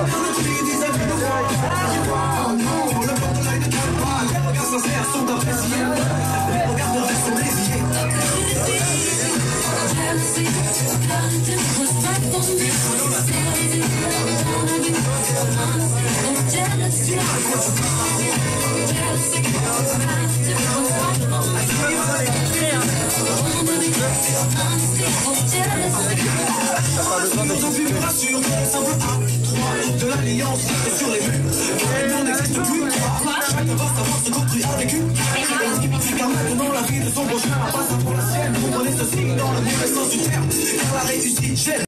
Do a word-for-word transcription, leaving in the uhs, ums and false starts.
T'as pas besoin de sur le simple A de l'alliance sur les murs. On n'existe plus. Chacun va savoir se construire avec une. Car maintenant la vie de son prochain passe pour la sienne. Comprenez ceci dans le mauvais sens du terme. Car la réussite,